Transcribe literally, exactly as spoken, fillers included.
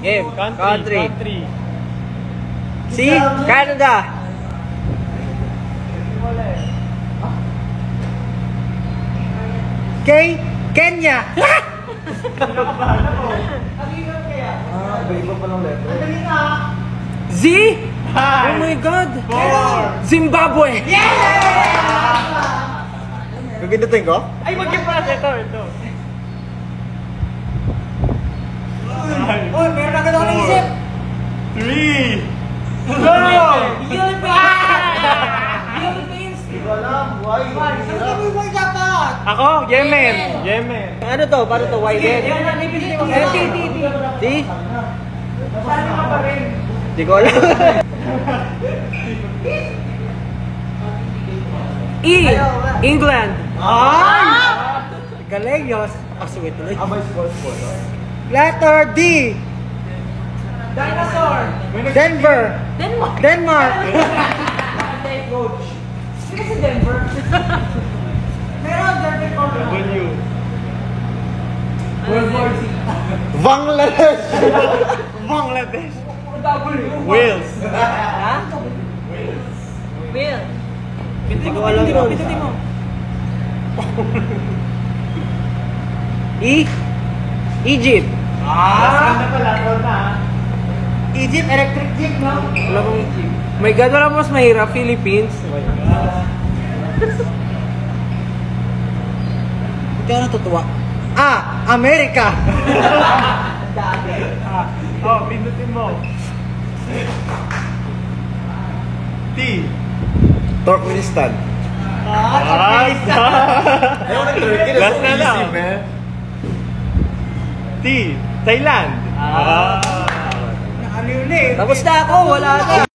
Game. Country. Country. Country. C. Canada. K. Kenya. Ah, iba-iba pa lang letter. Z. Oh my God. Four. Zimbabwe. Pipindutin ko? Ay, mag-i-pass. Ito, ito. Oh, meron agad ako naisip. Three. Go! Philippines. Hindi ko alam. Why? Sabi mo dapat. Ako, Yemen. Yemen. Ano to? Paano to? Y din? T, T, T. T? Saan ka pa rin? Hindi ko alam. E. England. Ay! Galing yun. Ah, sweet tuloy. Abay, sports po. Letter D. Dinosaur. Denver. Denmark. Denmark. Coach. Sino si Denver? Meron Denver coach. W. World War Z. Bangladesh! Bangladesh. W. Wales. Ha? Wales. Wales. Pindutin mo, pindutin mo, pindutin mo. E. Egypt. Ah! Saan na pala? Saan na? Egypt, electric jeep, no? Wala kong Egypt. My God, wala mas mahirap. Philippines. Hindi ka natutuwa. Ah! America! Ah, oh, pindutin mo. T. Turkmenistan. Ah, Ayaw ng Turkey. Last na lang. Easy, man. T. Thailand. Ah. Ano yun eh? Tapos na ako, wala na.